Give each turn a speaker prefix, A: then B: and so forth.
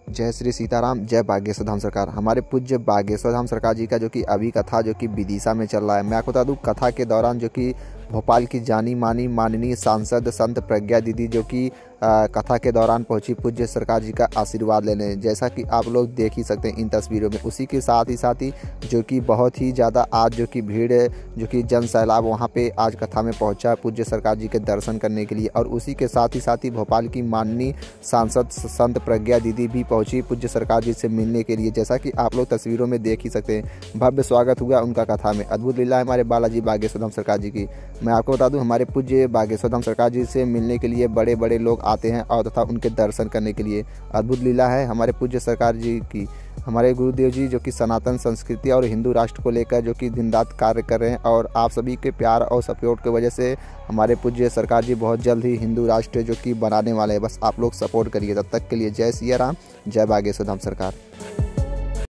A: जय श्री सीताराम, जय बागेश्वर धाम सरकार। हमारे पूज्य बागेश्वर धाम सरकार जी का जो कि अभी कथा जो कि विदिशा में चल रहा है। मैं आपको बता दूं, कथा के दौरान जो कि भोपाल की जानी मानी माननीय सांसद संत प्रज्ञा दीदी जो कि कथा के दौरान पहुंची पूज्य सरकार जी का आशीर्वाद लेने, जैसा कि आप लोग देख ही सकते हैं इन तस्वीरों में। उसी के साथ ही जो कि बहुत ही ज़्यादा आज जो कि भीड़ जो कि जन सैलाब वहाँ पे आज कथा में पहुंचा पूज्य सरकार जी के दर्शन करने के लिए। और उसी के साथ ही भोपाल की माननीय सांसद संत प्रज्ञा दीदी भी पहुंची पूज्य सरकार जी से मिलने के लिए, जैसा कि आप लोग तस्वीरों में देख ही सकते हैं। भव्य स्वागत हुआ उनका कथा में। अद्भुत लीला है हमारे बालाजी बागेश्वर धाम सरकार जी की। मैं आपको बता दूं, हमारे पूज्य बागेश्वर धाम सरकार जी से मिलने के लिए बड़े बड़े लोग आते हैं और तथा उनके दर्शन करने के लिए। अद्भुत लीला है हमारे पूज्य सरकार जी की। हमारे गुरुदेव जी जो कि सनातन संस्कृति और हिंदू राष्ट्र को लेकर जो कि दिन रात कार्य कर रहे हैं, और आप सभी के प्यार और सपोर्ट की वजह से हमारे पूज्य सरकार जी बहुत जल्द ही हिंदू राष्ट्र जो कि बनाने वाले हैं। बस आप लोग सपोर्ट करिए। तब तक के लिए जय सिया राम, जय बागेश्वर धाम सरकार।